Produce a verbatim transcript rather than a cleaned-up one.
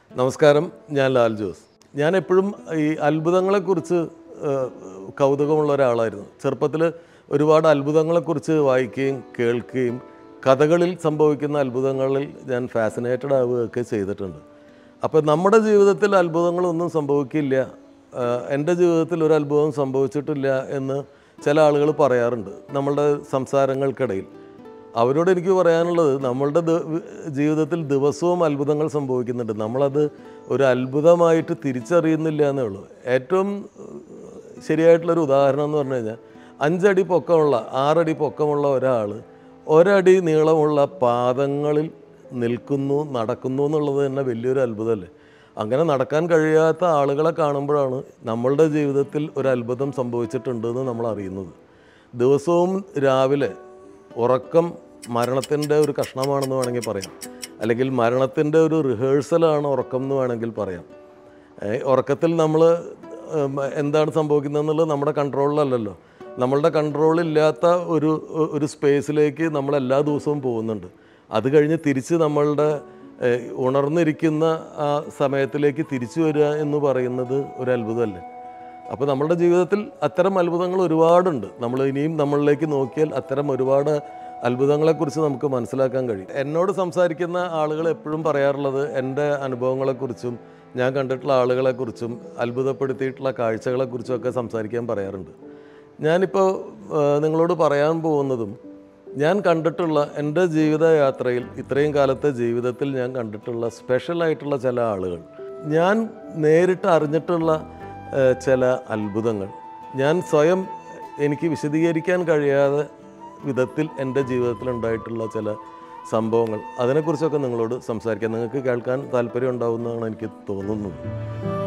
നമസ്കാരം, ഞാൻ ലാൽ ജോസ്. ഞാൻ എപ്പോഴും ഈ അത്ഭുതങ്ങളെക്കുറിച്ച് കൗതുകമുള്ള ഒരാളായിരുന്നു. ചെറുപ്പത്തിൽ ഒരുപാട് അത്ഭുതങ്ങളെക്കുറിച്ച് വായിക്കുകയും കേൾക്കുകയും കഥകളിൽ സംഭവിക്കുന്ന അത്ഭുതങ്ങളിൽ ഞാൻ ഫാസിനേറ്റഡ് ആവുകയൊക്കെ ചെയ്തിട്ടുണ്ട്. അപ്പോൾ നമ്മുടെ ജീവിതത്തിൽ അത്ഭുതങ്ങളൊന്നും സംഭവിക്കില്ല, എൻ്റെ ജീവിതത്തിൽ ഒരു അത്ഭുതം സംഭവിച്ചിട്ടില്ല എന്ന് ചില ആളുകൾ പറയാറുണ്ട് നമ്മളുടെ സംസാരങ്ങൾക്കിടയിൽ. അവരോട് എനിക്ക് പറയാനുള്ളത്, നമ്മളുടെ ജീവിതത്തിൽ ദിവസവും അത്ഭുതങ്ങൾ സംഭവിക്കുന്നുണ്ട്. നമ്മളത് ഒരു അത്ഭുതമായിട്ട് തിരിച്ചറിയുന്നില്ല എന്നേ ഉള്ളൂ. ഏറ്റവും ശരിയായിട്ടുള്ളൊരു ഉദാഹരണം എന്ന് പറഞ്ഞു കഴിഞ്ഞാൽ, അഞ്ചടി പൊക്കമുള്ള ആറടി പൊക്കമുള്ള ഒരാൾ ഒരടി നീളമുള്ള പാദങ്ങളിൽ നിൽക്കുന്നു, നടക്കുന്നു എന്നുള്ളത് തന്നെ വലിയൊരു അത്ഭുതമല്ലേ. അങ്ങനെ നടക്കാൻ കഴിയാത്ത ആളുകളെ കാണുമ്പോഴാണ് നമ്മളുടെ ജീവിതത്തിൽ ഒരു അത്ഭുതം സംഭവിച്ചിട്ടുണ്ടെന്ന് നമ്മൾ അറിയുന്നത്. ദിവസവും രാവിലെ ഉറക്കം മരണത്തിൻ്റെ ഒരു കഷ്ണമാണെന്ന് വേണമെങ്കിൽ പറയാം, അല്ലെങ്കിൽ മരണത്തിൻ്റെ ഒരു റിഹേഴ്സലാണ് ഉറക്കം എന്ന് വേണമെങ്കിൽ പറയാം. ഉറക്കത്തിൽ നമ്മൾ എന്താണ് സംഭവിക്കുന്നതെന്നുള്ളത് നമ്മുടെ കൺട്രോളിലല്ലല്ലോ. നമ്മളുടെ കൺട്രോളില്ലാത്ത ഒരു ഒരു സ്പേസിലേക്ക് നമ്മൾ എല്ലാ ദിവസവും പോകുന്നുണ്ട്. അത് കഴിഞ്ഞ് തിരിച്ച് നമ്മളുടെ ഉണർന്നിരിക്കുന്ന ആ സമയത്തിലേക്ക് തിരിച്ചു വരിക എന്ന് പറയുന്നത് ഒരു അത്ഭുതമല്ലേ. അപ്പോൾ നമ്മളുടെ ജീവിതത്തിൽ അത്തരം അത്ഭുതങ്ങൾ ഒരുപാടുണ്ട്. നമ്മൾ ഇനിയും നമ്മളിലേക്ക് നോക്കിയാൽ അത്തരം ഒരുപാട് അത്ഭുതങ്ങളെക്കുറിച്ച് നമുക്ക് മനസ്സിലാക്കാൻ കഴിയും. എന്നോട് സംസാരിക്കുന്ന ആളുകൾ എപ്പോഴും പറയാറുള്ളത് എൻ്റെ അനുഭവങ്ങളെക്കുറിച്ചും ഞാൻ കണ്ടിട്ടുള്ള ആളുകളെക്കുറിച്ചും അത്ഭുതപ്പെടുത്തിയിട്ടുള്ള കാഴ്ചകളെക്കുറിച്ചും ഒക്കെ സംസാരിക്കാൻ പറയാറുണ്ട്. ഞാനിപ്പോൾ നിങ്ങളോട് പറയാൻ പോകുന്നതും ഞാൻ കണ്ടിട്ടുള്ള എൻ്റെ ജീവിതയാത്രയിൽ ഇത്രയും കാലത്തെ ജീവിതത്തിൽ ഞാൻ കണ്ടിട്ടുള്ള സ്പെഷ്യലായിട്ടുള്ള ചില ആളുകൾ, ഞാൻ നേരിട്ട് അറിഞ്ഞിട്ടുള്ള ചില അത്ഭുതങ്ങൾ, ഞാൻ സ്വയം എനിക്ക് വിശദീകരിക്കാൻ കഴിയാതെ വിധത്തിൽ എൻ്റെ ജീവിതത്തിൽ ഉണ്ടായിട്ടുള്ള ചില സംഭവങ്ങൾ, അതിനെക്കുറിച്ചൊക്കെ നിങ്ങളോട് സംസാരിക്കാൻ നിങ്ങൾക്ക് കേൾക്കാൻ താല്പര്യം ഉണ്ടാവുമെന്നാണ് എനിക്ക് തോന്നുന്നത്.